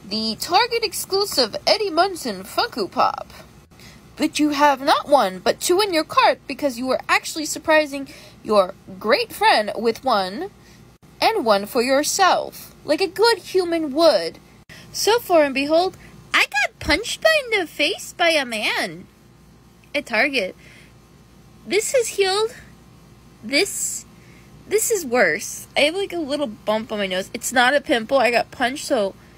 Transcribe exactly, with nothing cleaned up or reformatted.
the Target exclusive Eddie Munson Funko Pop. But you have not one, but two in your cart because you were actually surprising your great friend with one, and one for yourself, like a good human would. So far and behold, I got punched by in the face by a man at Target. This has healed. This, this is worse. I have like a little bump on my nose. It's not a pimple. I got punched, so